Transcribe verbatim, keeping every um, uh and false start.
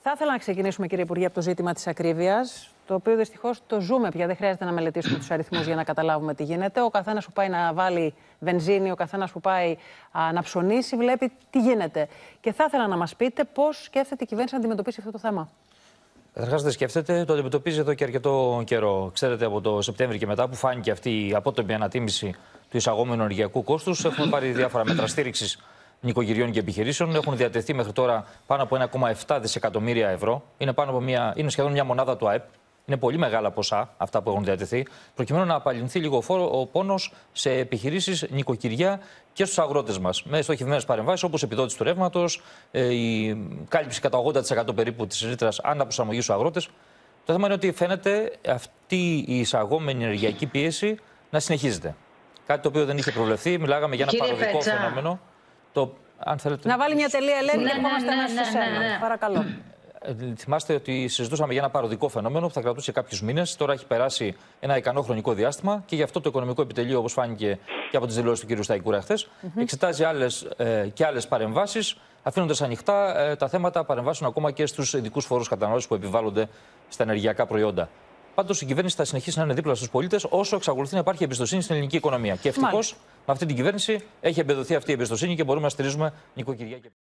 Θα ήθελα να ξεκινήσουμε, κύριε Υπουργέ, από το ζήτημα της ακρίβειας, το οποίο δυστυχώς το ζούμε πια. Δεν χρειάζεται να μελετήσουμε τους αριθμούς για να καταλάβουμε τι γίνεται. Ο καθένας που πάει να βάλει βενζίνη, ο καθένας που πάει α, να ψωνίσει, βλέπει τι γίνεται. Και θα ήθελα να μας πείτε πώς σκέφτεται η κυβέρνηση να αντιμετωπίσει αυτό το θέμα. Καταρχάς, δεν σκέφτεται, το αντιμετωπίζει εδώ και αρκετό καιρό. Ξέρετε, από το Σεπτέμβριο και μετά, που φάνηκε αυτή η απότομη ανατίμηση του εισαγόμενου ενεργειακού κόστους, έχουμε πάρει διάφορα μέτρα στήριξης νοικοκυριών και επιχειρήσεων. Έχουν διατεθεί μέχρι τώρα πάνω από ένα κόμμα επτά δισεκατομμύρια ευρώ. Είναι, πάνω από μια, είναι σχεδόν μια μονάδα του ΑΕΠ. Είναι πολύ μεγάλα ποσά αυτά που έχουν διατεθεί, προκειμένου να απαλληλθεί λίγο ο πόνος σε επιχειρήσεις, νοικοκυριά και στους αγρότες μας. Με στοχευμένες παρεμβάσεις όπως επιδότηση του ρεύματος, η κάλυψη κατά ογδόντα τοις εκατό περίπου της ρήτρας αναπροσαρμογής στους αγρότες. Το θέμα είναι ότι φαίνεται αυτή η εισαγόμενη ενεργειακή πίεση να συνεχίζεται. Κάτι το οποίο δεν είχε προβλεφθεί. Μιλάγαμε για ένα Κύριε παροδικό Πέτσα. φαινόμενο. Το, αν θέλετε... Να βάλει μια τελεία, Ελένη, Ναι, και ερχόμαστε ναι, ναι, μέσα σε ναι, σένα. ναι, ναι. Παρακαλώ. Θυμάστε ότι συζητούσαμε για ένα παροδικό φαινόμενο που θα κρατούσε κάποιους μήνες. Τώρα έχει περάσει ένα ικανό χρονικό διάστημα και γι' αυτό το Οικονομικό Επιτελείο, όπως φάνηκε και από τις δηλώσεις του κ. Σταϊκούρα χθες, mm-hmm. εξετάζει άλλες, ε, και άλλες παρεμβάσεις, αφήνοντας ανοιχτά ε, τα θέματα παρεμβάσεων ακόμα και στους ειδικούς φόρους κατανάλωσης που επιβάλλονται στα ενεργειακά προϊόντα. Πάντως η κυβέρνηση θα συνεχίσει να είναι δίπλα στους πολίτες όσο εξακολουθεί να υπάρχει εμπιστοσύνη στην ελληνική οικονομία. Και ευτυχώς με αυτή την κυβέρνηση έχει εμπεδοθεί αυτή η εμπιστοσύνη και μπορούμε να στηρίζουμε νοικοκυριά και